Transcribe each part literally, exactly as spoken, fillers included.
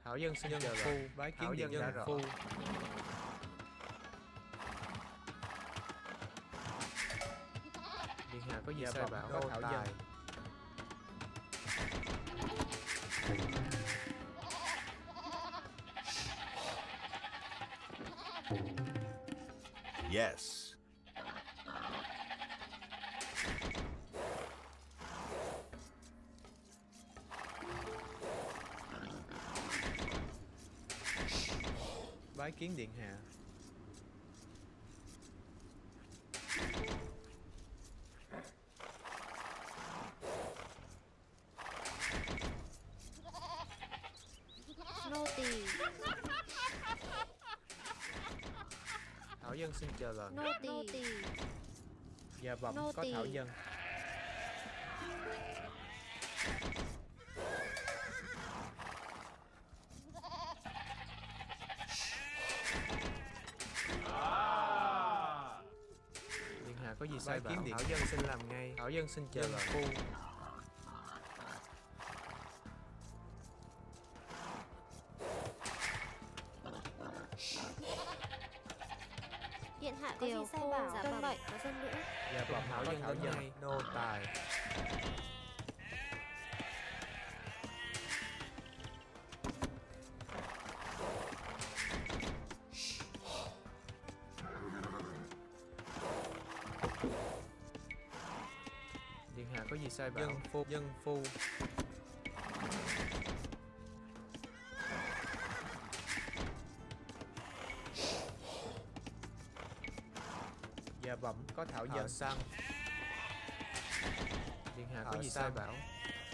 Thảo dân xin Dân chờ phu, lệnh. bái kiến Thảo điện dân đã dân rõ. phu. Điện hạ có gì Dạ sai bẩm, bảo? có Nô thảo tài. dân. Yes. Bái kiến điện hạ. Nô tỳ. Thảo dân xin chờ lệnh. Nô tỳ. Dạ bẩm, Nô có tỳ. thảo dân. Điện hạ có gì sai Bái kiến bảo? điện Thảo dân xin làm ngay. Thảo dân xin chờ Dân lệnh. phu. Điện hạ có gì sai bảo? Dạ vâng vậy, có dân nữ. Dạ bẩm, Thảo có dân thảo đến dân. ngay. Nô tài. Điện hạ có gì sai bảo? Dân phu, dân phu. Dạ bẩm, có thảo Thợ dân. săn. Điện hạ có Thợ gì sai săn. bảo?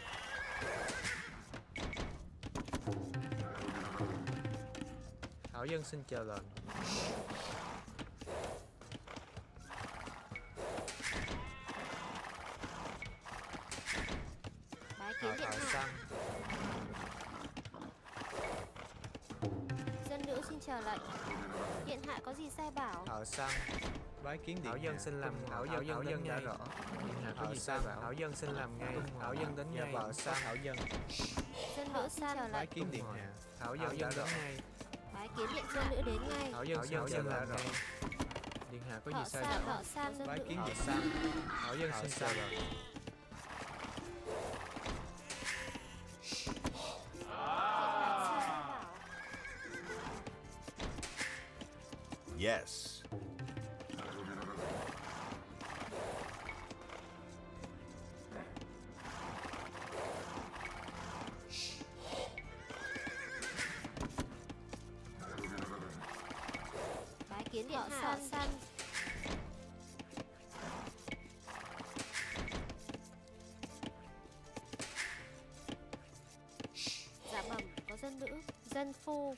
Thảo dân xin chờ lệnh. Bái kiến Thợ điện thợ hạ. săn. Dân nữ xin chờ lệnh. Điện hạ có gì sai bảo? Thợ săn. Bái kiến điện Thảo hạ. dân xin làm. Thảo dân Thảo dân đã rõ. Điện hạ có Thợ gì sai săn. bảo? Thảo dân xin làm ngay. Thảo dân đến Dạ ngay. bẩm, có thảo dân. Dân nữ xin chờ Bái lệnh. kiến điện hạ. Thảo Thảo dân dân đã rõ. đến ngay. Bái kiến điện dân nữ đến ngay. Thảo dân Thảo xin dân xin đã làm rõ. ngay. Điện hạ có Thợ gì sai san, bảo? thợ san, dân Bái nữ. kiến Thợ điện săn. Thảo dân Thợ xin săn. chờ lệnh. Sai bảo. Yes. Bái kiến điện hạ. Thợ săn. Dạ bẩm, có dân nữ. Dân phu.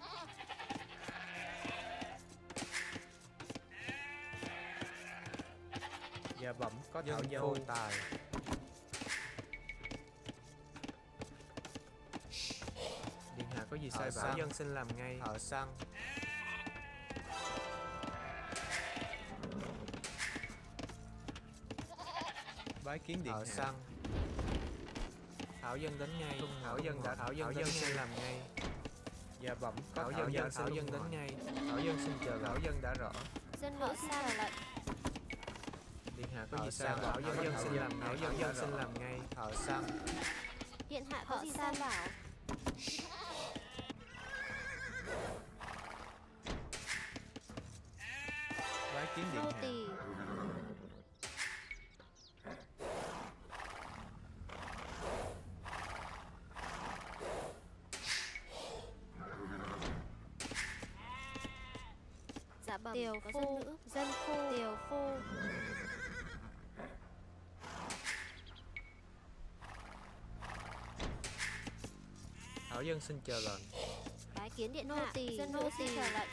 Dạ bẩm, có thảo Dân dân. phu tài. Điện hạ có gì sai Thợ bảo? săn. Dân xin làm ngay. Thợ săn. Bái kiến điện Thợ hạ. săn. Thảo dân đến ngay. Thảo dân đã Thảo dân đến xin làm ngay. Dạ bẩm, có Thảo thảo dân dân. đã Thảo dân đến ngay. Thảo dân xin chờ. Thảo dân đã rõ. Dân nữ xin chờ lệnh. Điện hạ có Thợ gì sai săn. bảo? Thảo dân Thảo dân dân xin đã làm ngay. rõ. Thảo dân xin làm ngay. Thợ săn. Điện hạ có gì sai bảo? Bái kiến điện Nô hạ. tỳ. Dạ bẩm, Tiều có phu. dân nữ. Dân phu. Tiều phu. Thảo dân xin chờ lệnh. Bái kiến điện Nô hạ. tỳ, Dân nô nữ xin tỳ. chờ lệnh.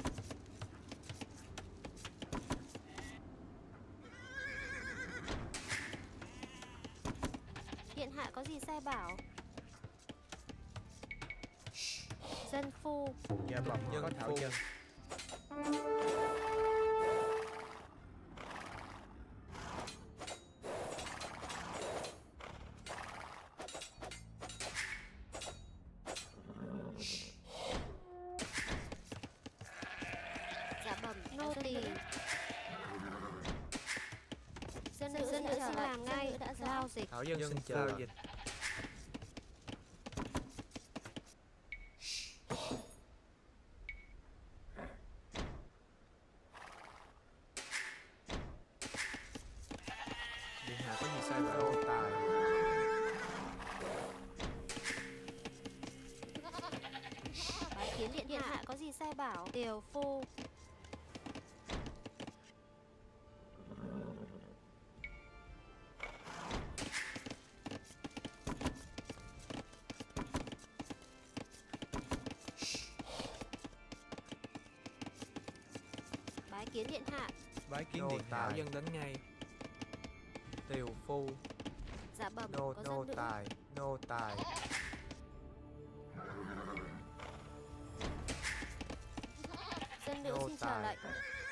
Điện hạ có gì sai bảo? Dân phu. Dạ bẩm, Dân có thảo phu. dân. dịch. Thảo dân Dân xin chờ giao lệnh. dịch. Điện hạ có gì sai bảo? Nô tài. Bái kiến điện, điện hạ có gì sai bảo? Tiều phu. Bái kiến điện hạ. Bái kiến Nô điện hạ. Thảo dân đến ngay. Tiều phu. Dạ bẩm, Nô có nô dân nữ. tài. Nô tài. Dân nữ Nô xin chờ tài. lệnh.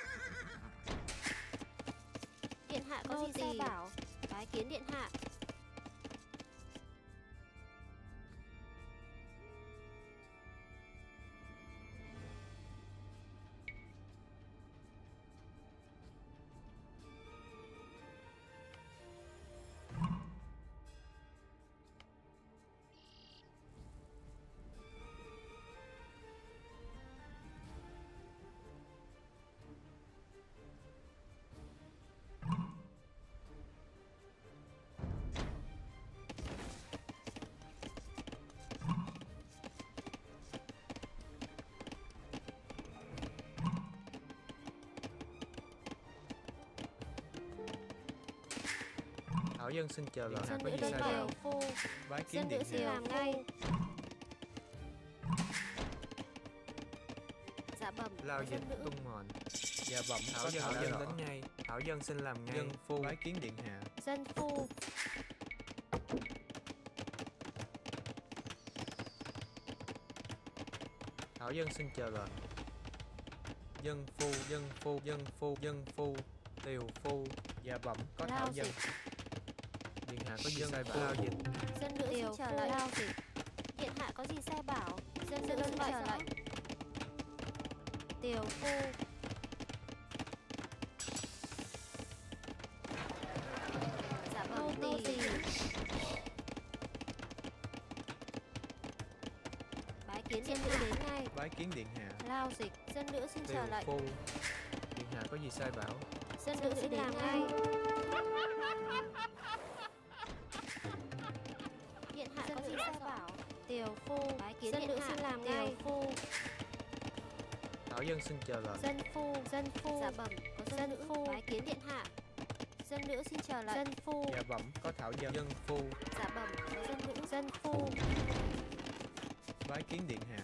Điện hạ có Nô gì sai tỳ. bảo? Bái kiến điện hạ. Thảo dân xin chờ lệnh. Dân Có nữ gì đến sai tiều bảo? phu. Bái kiến Dân nữ điện xin hạ. làm ngay. Dạ bẩm, Lao có dịch dân nữ. tung mòn. Dạ bẩm Thảo có dân thảo Thảo dân dân đến đến ngay. Thảo dân xin làm ngay. Dân phu. Bái kiến điện hạ. Dân phu. Thảo dân xin chờ lệnh. Dân phu. Dân phu. Dân phu. Dân phu. Tiều phu. Dạ bẩm có Lao thảo dân. dịch. Điện hạ có gì Dân sai phu. bảo? Dịch. Dân nữ xin chờ lệnh. Lao dịch. Điện hạ có gì sai bảo? Dân nữ xin chờ lệnh. Tiều phu. Dạ bẩm, nô tỳ. Bái kiến dân nữ đến ngay. Bái kiến điện hạ. Lao dịch. Dân nữ xin Tiều chờ lệnh. phu. Điện hạ có gì sai bảo? Dân nữ xin làm ngay. Điện hạ có gì sai bảo? Tiều phu. Bái kiến dân nữ xin làm ngay. Tiều phu. Thảo dân xin chờ lệnh. Dân phu. Dân phu. Dạ bẩm, có dân nữ. Phu. Bái kiến điện hạ. Dân nữ xin chờ lệnh. Dân phu. Dạ bẩm có thảo dân. Dân phu. Dạ bẩm, có dân nữ. Dân phu. Bái kiến điện hạ.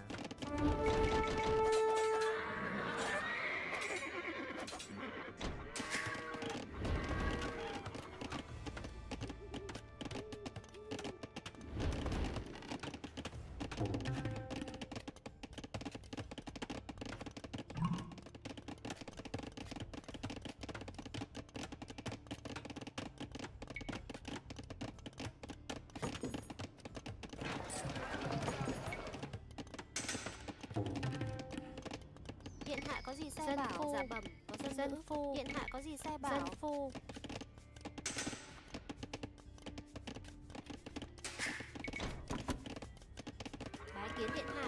Điện hạ có gì sai Dân bảo? phu. Dạ bẩm, có dân, Dân nữ. phu. Điện hạ có gì sai bảo? Dân phu. Bái kiến điện hạ.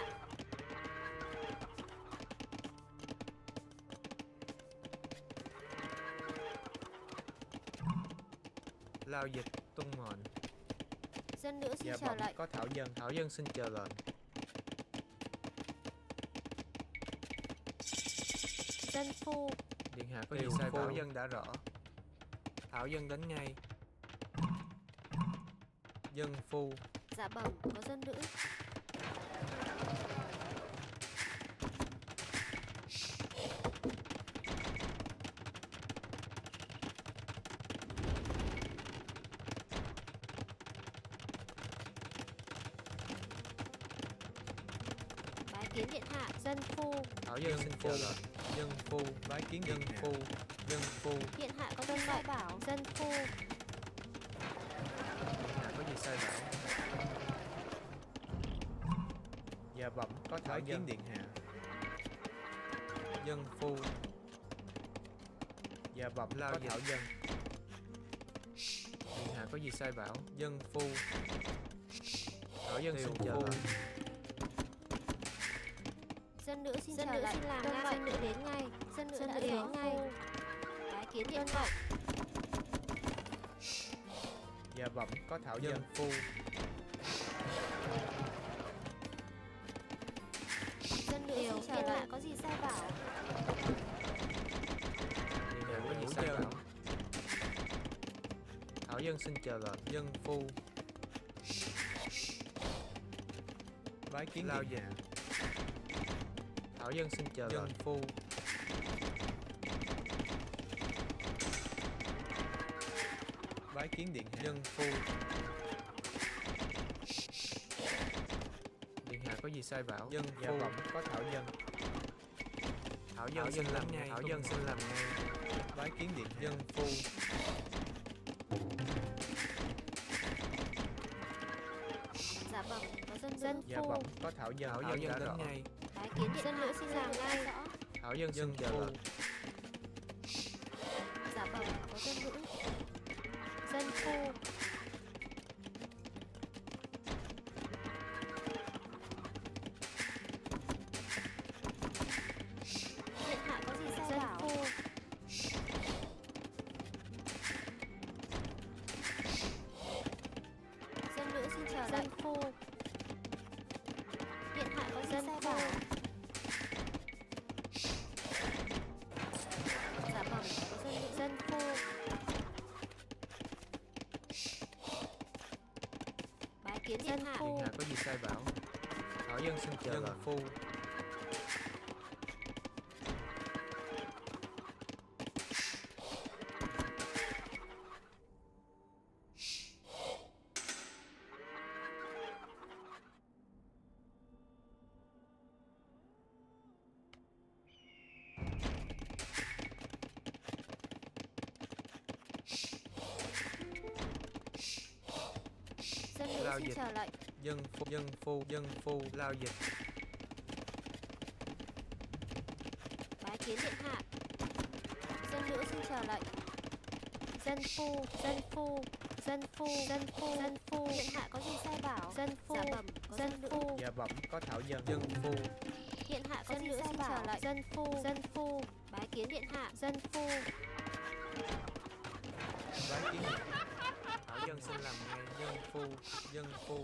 Lao dịch tung mòn. Dân nữ xin Dạ chờ bẩm lệnh. có thảo dân. Thảo dân xin chờ lệnh. Dân phu. Điện hạ có gì Tiều sai phu. bảo? Dân đã rõ. Thảo dân đến ngay. Dân phu. Dạ bẩm, có dân nữ. Bái kiến điện hạ. Dân phu. Thảo dân Dân xin phu. chờ lệnh. Dân phu. Bái kiến Dân điện hạ. phu. Dân phu. Điện hạ có dân sai bảo. Dân phu. Điện hạ có gì sai bảo? Dạ bẩm có thảo dân. kiến điện hạ. Dân phu. Dạ bẩm Lao có dịch. thảo dân. Điện hạ hạ có gì sai bảo? Dân phu. Thảo dân Tiều xin chờ phu. lệnh. Dân nữ xin Dân chờ nữ lệnh. xin làm Tuân ngay. mệnh. Dân nữ đến ngay. Dân nữ Dân đã nữ đến đến ngay. ngay. Bái kiến điện hạ. Dạ bẩm có thảo Dân dân. phu. Dân nữ Điều xin chờ điện hạ lệnh. Có gì sai bảo? Điện hạ có gì Hữu sai dân. bảo? Thảo dân xin chờ lệnh. Dân phu. Bái kiến Lao điện dịch. hạ. Thảo dân xin chờ Dân lệnh. phu. Bái kiến điện hạ. Dân phu. Điện hạ có gì sai bảo? Dân Dạ phu. bẩm có thảo dân. Thảo dân Thảo xin dân làm làm ngay. ngay. Thảo dân xin làm ngay. Bái kiến điện hạ. Dân phu. Dạ bẩm có dân Dân nữ. Dạ bẩm có thảo dân. Thảo dân dân đã đến rõ. ngay. Bái kiến điện Dân hạ. nữ xin làm Dân nữ ngay. đã rõ. Thảo dân xin Dân chờ phu. lệnh. Dạ bẩm có dân nữ. Dân phu. Điện hạ có gì sai Dân bảo? phu. Dân nữ xin chờ Dân lệnh. phu. Điện hạ có gì Dân sai phu. bảo? Dạ bẩm có dân nữ. Dân phu. Bái kiến điện Dân hạ. phu. Điện hạ có gì sai bảo? Thảo dân xin chờ Dân lệnh. phu. Dân nữ Lao xin dịch. chờ lệnh. Dân phu. Dân phu. Dân phu. Lao dịch. Bái kiến điện hạ. Dân nữ xin chờ lệnh. Dân phu. Dân phu. Dân phu. Dân phu. Dân phu. Điện hạ có gì sai bảo? Dân phu. Dạ bẩm có Dân dân nữ. phu. Dạ bẩm có thảo dân. Dân phu. Điện hạ có Dân gì nữ sai xin bảo? chờ lệnh. Dân phu. Dân phu. Bái kiến điện hạ. Dân phu. Bái kiến điện hạ. Thảo dân xin làm ngay. Dân phu. Dân phu.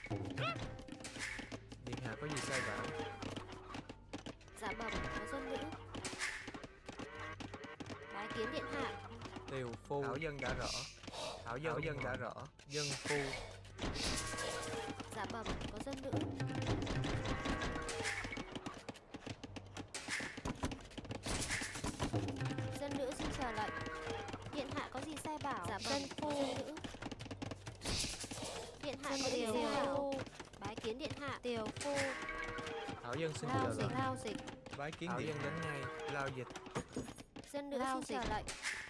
Điện hạ có gì sai bảo? Dạ bẩm có dân nữ. Bái kiến điện hạ. Tiều phu. Thảo dân đã rõ. Thảo dân, Thảo dân đã rõ. Dân phu. Dạ bẩm có dân nữ. Dân nữ xin chờ lệnh. Điện hạ có gì sai bảo? Dạ bẩm Dân phu. dân nữ. Điện hạ Dân có gì tiều sai bảo? phu. Bái kiến điện hạ. Tiều phu. Thảo dân xin Lao chờ dịch. lệnh. Lao dịch. Bái kiến Thảo điện dân hạ. đến ngay. Lao dịch. Dân nữ Lao xin chờ dịch. lệnh.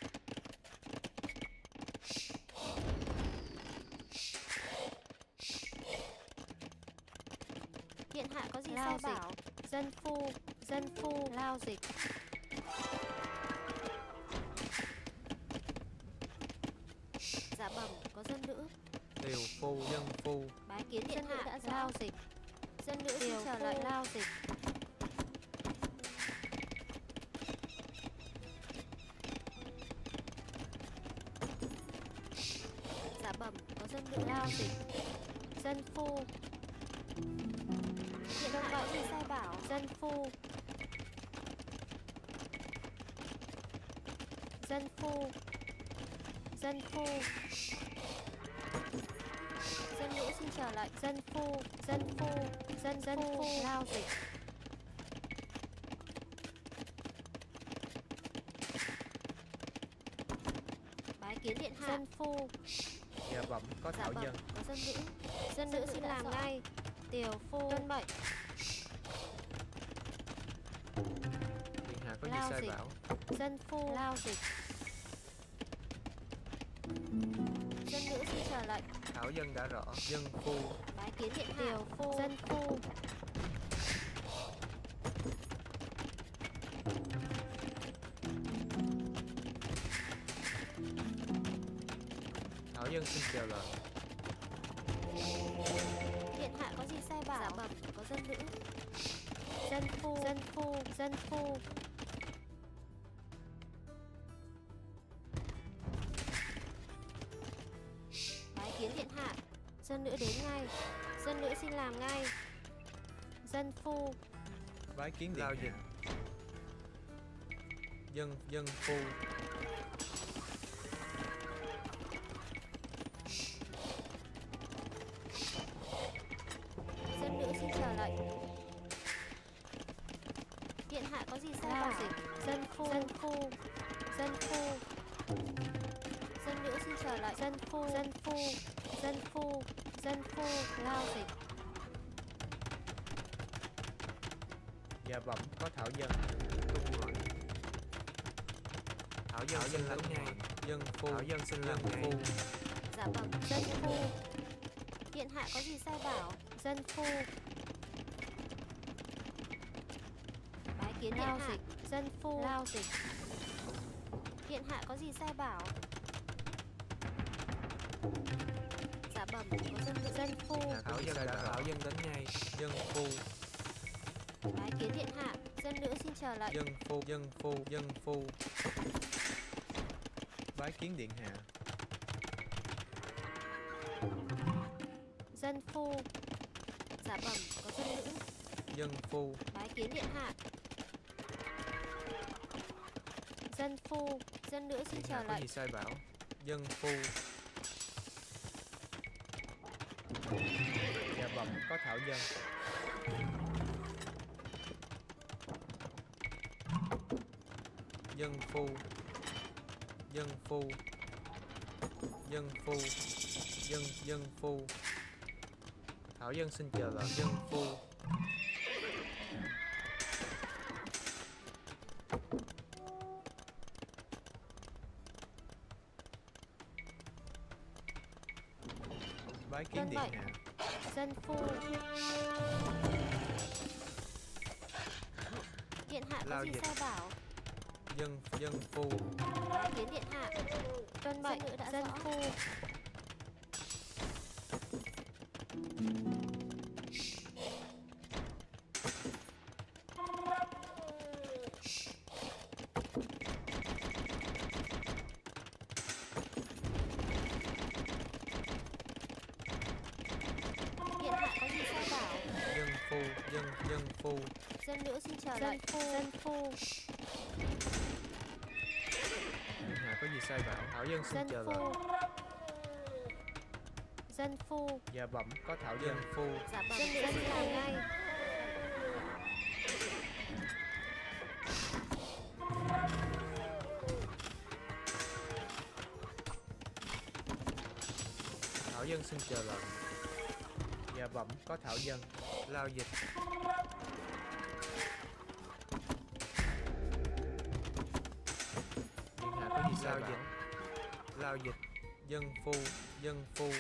Điện hạ có gì Lao sai dịch. bảo? Dân phu. Dân phu. Lao dịch. Dạ bẩm có dân nữ. Tiều phu. Dân phu. Bái kiến điện Dân nữ hạ. đã rõ. Lao dịch. Dân nữ xin Tiều chờ phu. lệnh. Lao dịch. Dạ bẩm có dân nữ. Lao dịch. Dân phu. Điện hạ có gì sai bảo? Dân phu. Dân phu. Dân phu. Dân nữ xin chờ lệnh. Dân phu. Dân phu. Dân dân phu. Lao dịch. Bái kiến điện hạ. Dân phu. Dạ bẩm có Dạ thảo bẩm dân. có dân nữ. Dân nữ xin đã làm rõ. ngay. Tiều phu. Tuân mệnh. Điện hạ có gì Lao sai dịch. bảo? Dân phu. Lao dịch. Dân nữ xin chờ lệnh. Thảo dân đã rõ. Dân phu. Bái kiến điện hạ. Tiều phu. Dân phu. Thảo dân dân xin chào lệnh. Điện hạ có gì sai bảo? Dạ bẩm, có dân nữ. Dân phu, dân phu, dân phu. Bái kiến điện hạ. Dân nữ đến ngay. Dân nữ xin làm ngay. Dân phu, Bái kiến điện Lao hạ. dịch. Dân dân phu. Dân nữ xin chờ lệnh. Điện hạ có gì sai lao bảo? dịch. Dân phu, dân phu, dân phu, Dân nữ xin chờ lệnh. dân phu, dân phu, dân phu, dân phu, lao dịch. Dạ bẩm có thảo dân. Tung lệnh. Thảo dân xin lãnh ngay. Dân phu. Thảo dân xin Dân làm ngay. phu. Dạ bẩm, Dân phu, điện hạ có gì sai bảo? dân phu, Bái kiến điện lao hạ. dịch. Dân phu, lao dịch. Điện hạ có gì sai bảo? Dạ bẩm, có dân nữ. Dân phu, Dạ, Thảo dân sai đã bảo. Thảo dân đến ngay. Dân phu. Bái kiến điện hạ. Dân nữ xin chờ lệnh. Dân phu. Dân phu. Dân phu. Bái kiến điện hạ. dân phu, Dạ bẩm, có dân nữ. Dân phu. Bái kiến điện hạ. dân phu, Dân nữ xin Điện chờ hạ có lệnh. gì sai bảo? Dân phu. Dạ bẩm có thảo dân. Dân phu. Dân phu. Dân phu. Dân dân phu. Thảo dân xin chờ lệnh. Dân phu. Bái kiến Vâng điện vậy. hạ. dân phu, Điện hạ có Lao gì dịch. sai bảo? Dân dân phu. Bái kiến điện hạ. tuân mệnh. nữ đã Dân rõ. phu, Điện hạ có gì sai bảo? Dân phu. Dân dân phu. Dân nữ xin chờ dân lệnh. phu, dân phu, Điện hạ có gì sai bảo? Thảo dân xin dân chờ phu, lệnh. dân phu, Dạ bẩm có thảo dân phu. Dạ bẩm, dân nữ xin làm ngay. Thảo dân xin chờ lệnh. Dạ bẩm có thảo dân. Lao dịch. Điện hạ có gì sai Lao bảo? dịch. Lao dịch. Dân phu. Dân phu.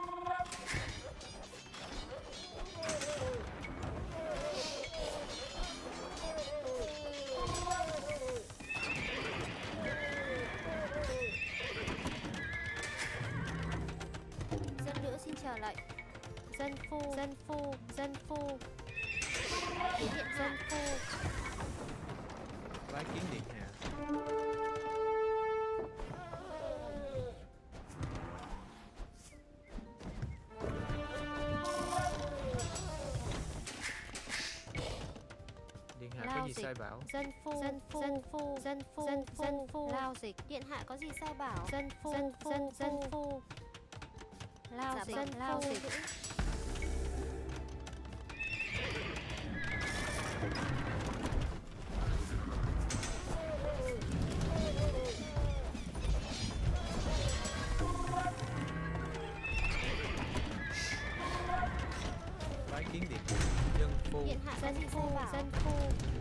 Dân nữ xin chờ lệnh. Dân phu, dân phu, dân phu, Kiến điện dân hạ. phu, Bái kiến điện hạ. Điện hạ Lao có gì dịch. sai bảo? dân phu, dân phu, dân phu, dân phu, dân phu, dân phu, lao dịch. Điện hạ có gì sai bảo? Dân phu, dân dân dân phu, lao Dạ dịch, bẩm, lao phu dịch. nữ. Bái kiến điện hạ. Dân phu. Điện hạ có Dân gì sai phu, bảo? dân phu,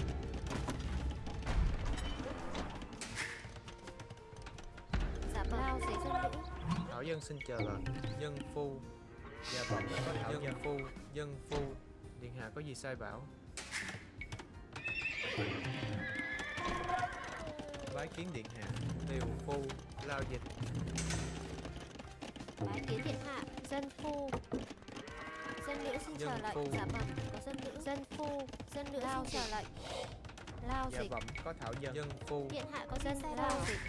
Dạ bẩm, lao dịch. dân nữ. Thảo dân xin chờ lệnh. Dân phu. Dạ bẩm có thảo dân. Dân phu. Dân phu. Điện hạ có gì sai bảo? Bái kiến điện hạ. Tiều phu. Lao dịch. Bái kiến điện hạ. Dân phu. Dân nữ xin Dân chờ lệnh. phu. Dạ bẩm, có dân nữ. Dân phu. Dân nữ xin chờ lệnh. Lao Dạ dịch. bẩm có thảo dân. Dân phu. Điện hạ có dân sai lao dịch.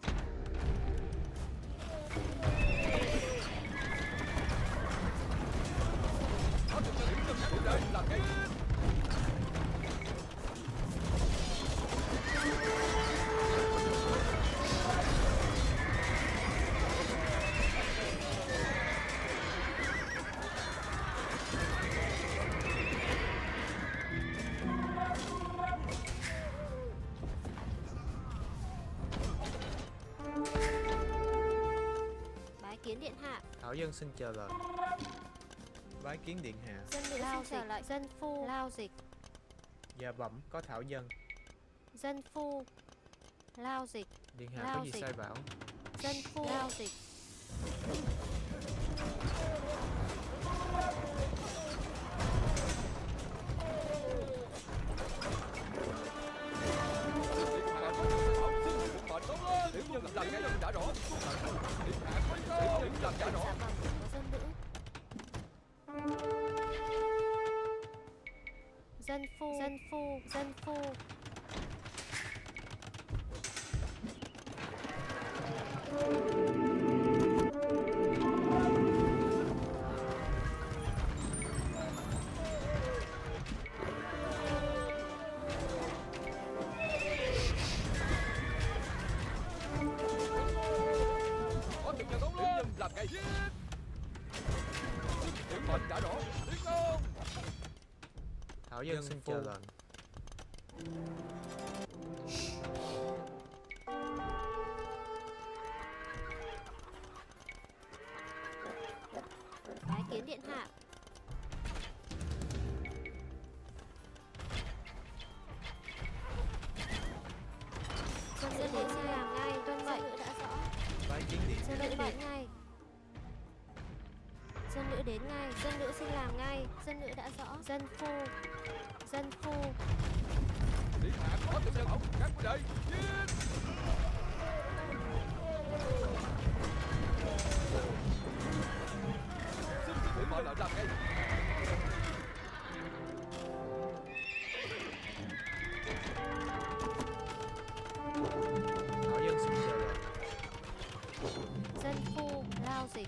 Bái kiến điện hạ. Thảo dân xin chờ lệnh. Bái kiến điện hạ. Dân nữ xin chờ lệnh. Dân phu. Lao dịch. Dạ bẩm có thảo dân. Dân phu. Lao dịch. Điện hạ Lao có gì dịch. sai bảo? Dân phu. Lao dịch. Tiểu nhân làm cái đã rõ. Điện hạ có tiểu nhân làm đã rõ. Dạ bẩm, có dân nữ. Dân phu. Dân phu. Dân phu. Có tiểu nhân tốt lên. Tiểu nhân làm cái. Tiểu mệnh đã rõ. Tiến công. Thảo dân xin chờ lệnh. Bái kiến điện hạ. Dân nữ đến xin làm ngay. Tuân mệnh. Dân nữ đã rõ. Bái kiến điện Dân hạ. nữ đến ngay. Dân nữ đến ngay. Dân nữ xin làm ngay. Dân nữ đã rõ. Dân phu. Dân phu. Điện hạ có tiểu nhân ổng. Các quý đệ. Giết. Xin tiểu mệnh làm cái. Thảo dân xin chờ lệnh. Dân phu. Lao dịch.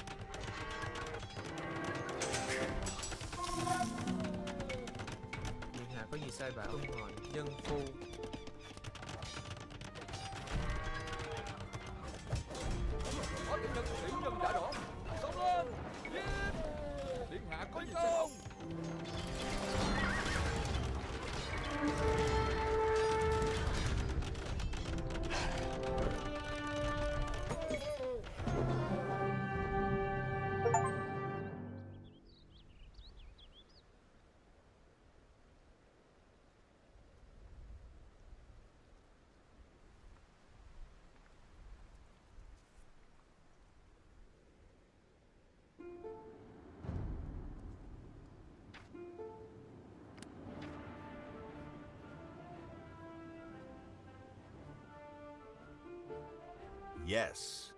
Điện hạ có gì sai bảo? Tung hỏi dân phu. Có tiểu nhân. Tiểu nhân đã rõ. Xông lên. Giết. Điện hạ có gì sai bảo? Yes.